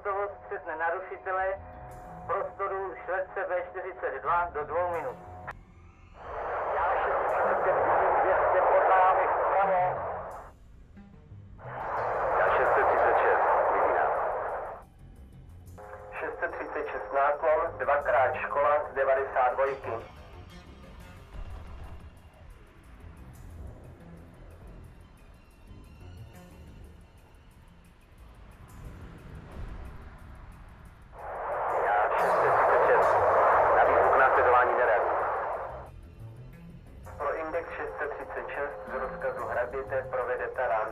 Pohotovost přesne narušitele prostoru šletce B42 do 2 minut. Já 635 200 pod námi, vpravo. Já 636, vidíná. 636 náklon, 2x škola z 92. Já 636, na výzvu následování nereaguji. Pro index 636 z rozkazu hraběte provede taran.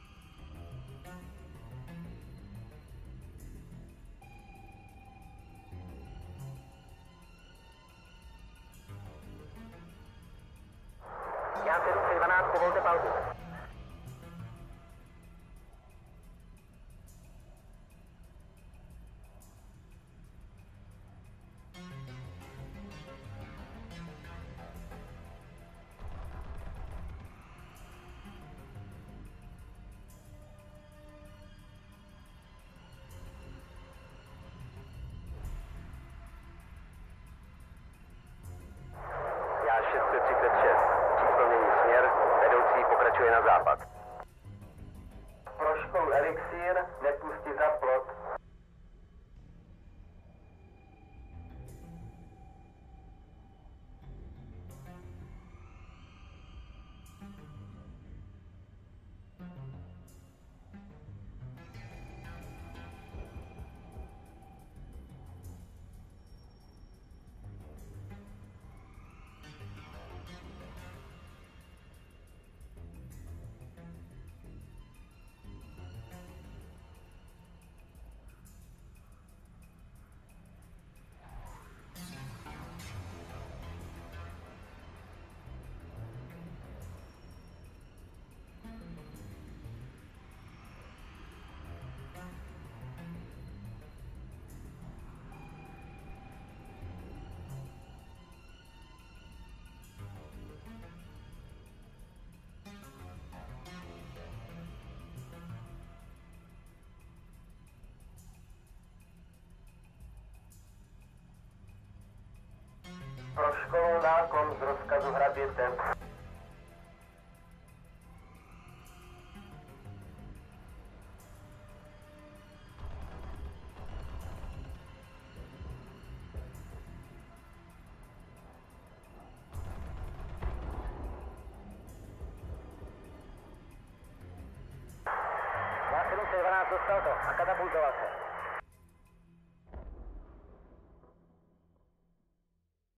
Já 712, povolte pauzu. Já 636, číslo mění směr, vedoucí pokračuje na západ. Pro školu Elixír nepustí za plot. Pro školu náklon z rozkazu hraběte. Já 712, dostal to a katapultovat se.